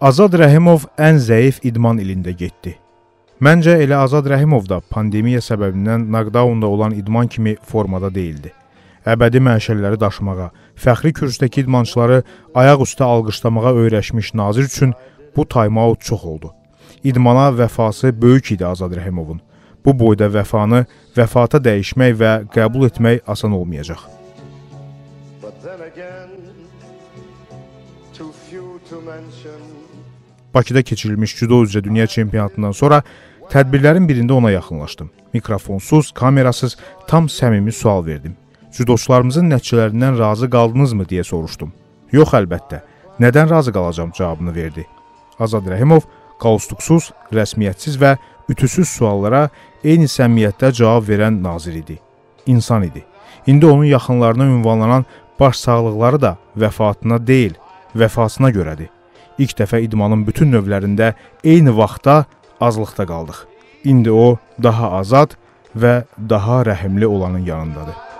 Azad Rəhimov ən zəif idman ilində getdi. Məncə elə Azad Rəhimov da pandemiya səbəbindən knockdownda olan idman kimi formada deyildi. Əbədi məşəlləri daşımağa, fəxri kürsüdəki idmançıları ayaq üstə alqışlamağa öyrəşmiş Nazir üçün bu time-out çox oldu. İdmana vəfası böyük idi Azad Rəhimovun. Bu boyda vəfanı vəfata dəyişmək və qəbul etmək asan olmayacaq. Bakıda keçirilmiş judo üzrə dünya çempionatından sonra tədbirlərin birində ona yaxınlaşdım. Mikrofonsuz, kamerasız tam səmimi sual verdim. Judoçularımızın nəticələrindən razı qaldınızmı deyə soruşdum. Yox əlbəttə, nədən razı qalacam cavabını verdi. Azad Rəhimov qalstuksuz, rəsmiyyətsiz və ütüsüz suallara eyni səmimiyyətdə cavab verən nazir idi. İnsan idi. İndi onun yaxınlarına ünvanlanan baş sağlıqları da vəfatına deyil, vəfasına görədir. İlk dəfə idmanın bütün növlərində eyni vaxtda azlıqda qaldıq. İndi o daha azad və daha rəhimli olanın yanındadır.